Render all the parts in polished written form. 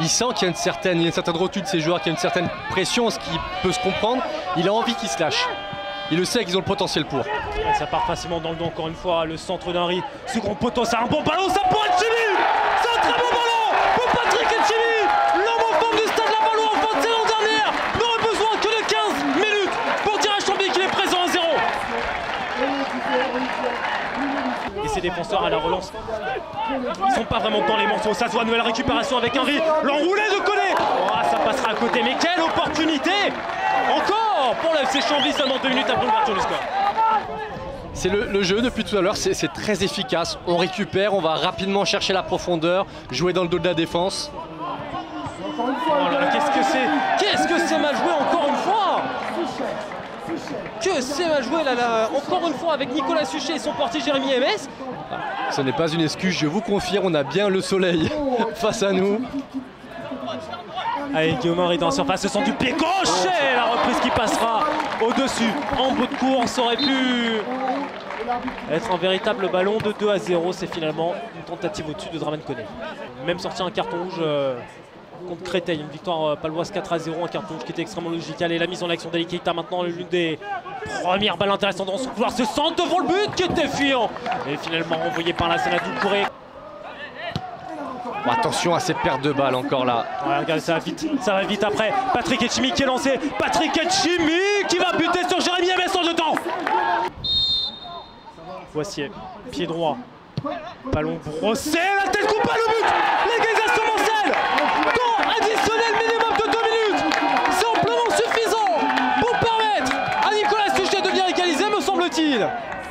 Il sent qu'il y a une certaine retenue de ces joueurs, qu'il y a une certaine pression, ce qui peut se comprendre. Il a envie qu'ils se lâchent. Il le sait qu'ils ont le potentiel pour. Et ça part facilement dans le dos encore une fois. Le centre d'Henry, second poteau, c'est un bon ballon, ça pourrait être Chili. C'est un très bon ballon pour Patrick Etchimi. L'homme en forme du Stade Lavallois en fin de saison dernière n'aurait besoin que de 15 minutes pour dire à Chambly qu'il est présent à 0. Et ses défenseurs à la relance, ils sont pas vraiment dans les morceaux. Ça se voit, nouvelle récupération avec Henry. L'enroulé de Koné. Oh, ça passera à côté, mais quelle opportunité encore pour la FC Chambly, seulement 2 minutes après l'ouverture du score. C'est le jeu depuis tout à l'heure, c'est très efficace. On récupère, on va rapidement chercher la profondeur, jouer dans le dos de la défense. Oh là là, qu'est-ce que c'est mal joué encore une fois. Que c'est mal joué là, encore une fois avec Nicolas Suchet et son portier Jérémy MS. Ce n'est pas une excuse, je vous confirme, on a bien le soleil face à nous. Allez, Guillaume Henry dans la surface, ce sont du pied gauche et la reprise qui passera au-dessus. En bout de course, aurait pu être un véritable ballon de 2-0. C'est finalement une tentative au-dessus de Draman Koné. Même sorti un carton rouge contre Créteil, une victoire paloise 4-0, un carton rouge qui était extrêmement logical. Et la mise en action d'Ali Keita maintenant, l'une des premières balles intéressantes dans son couloir. Ce centre devant le but qui était fuyant. Et finalement envoyé par la Sénat Doucouré. Bon, attention à ces pertes de balles encore là. Ouais, regardez, ça va vite après. Patrick Etchimi qui est lancé. Patrick Etchimi qui va buter sur Jérémy MS en 2 temps. Voici, pied droit. Ballon brossé, la tête coupe pas le but. L'égalisation Mancel. Temps additionnel minimum de 2 minutes. C'est amplement suffisant pour permettre à Nicolas Suchet de bien égaliser, me semble-t-il.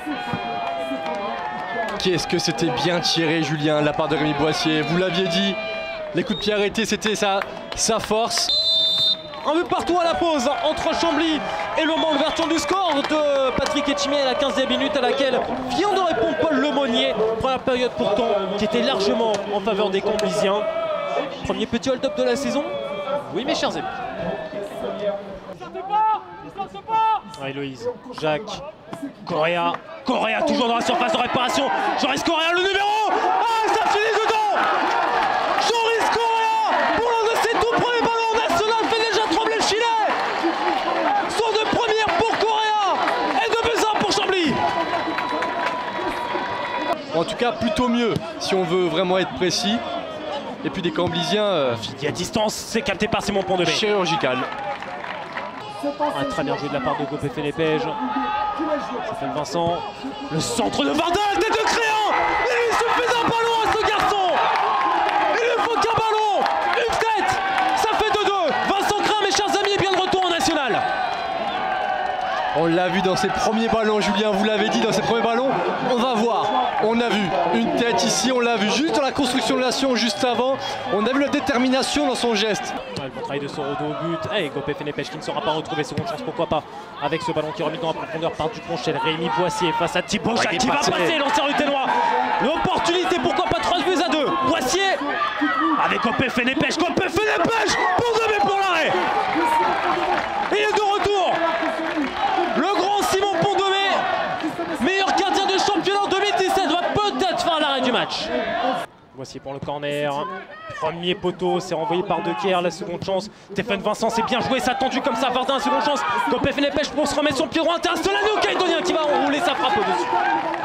Qu'est-ce que c'était bien tiré, Julien, de la part de Rémi Boissier. Vous l'aviez dit, les coups de pied arrêtés, c'était sa force. Un but partout à la pause entre Chambly et le moment d'ouverture du score de Patrick Etchimi à la 15e minute à laquelle vient de répondre Paul Lemonnier. Première période pourtant qui était largement en faveur des Camblisiens. Premier petit hold-up de la saison. Oui mes chers amis. Héloïse, Jacques, Correa toujours dans la surface de réparation. Joris Correa le numéro. Ah ça finit dedans. Joris Correa pour l'un de ses tout premiers ballons national fait déjà trembler le filet. Son de première pour Correa et 2-1 pour Chambly. En tout cas plutôt mieux si on veut vraiment être précis. Et puis des Camblisiens Fidi à distance, c'est capté par Simon Pondemé. Chirurgical. Ah, très bien joué de la part de Gopé Félépège. Stéphane Vincent. Le centre de Vardin, tête de Créant. Il lui suffit d'un ballon à ce garçon. Il lui faut qu'un ballon, une tête. Ça fait 2-2. Vincent Créant, mes chers amis, est bien de retour en national. On l'a vu dans ses premiers ballons, Julien, vous l'avez dit, dans ses premiers ballons. On va voir. On a vu une tête ici, on l'a vu juste dans la construction de l'action juste avant. On a vu la détermination dans son geste. Le bon travail de Sorodo au but. Et Gopé Félépège qui ne sera pas retrouvé. Seconde chance, pourquoi pas, avec ce ballon qui est remis dans la profondeur par Duponchel. Rémi Boissier face à Thibaut Jacques qui va passer, lanceur du Ténois. L'opportunité, pourquoi pas 3-2. Boissier avec Gopé Félépège. Gopé Félépège pour l'arrêt. Il est de retour. Le grand Simon Pondemé, meilleur gardien de championnat en 2017, va peut-être faire l'arrêt du match. Voici pour le corner, premier poteau, c'est renvoyé par Dequier, la seconde chance. Stéphane Vincent, c'est bien joué, ça tendu comme ça, Vardin, seconde chance. Gopé Félépège pour se remettre son pied droit, c'est Solano Caïdonien qui va enrouler sa frappe au-dessus.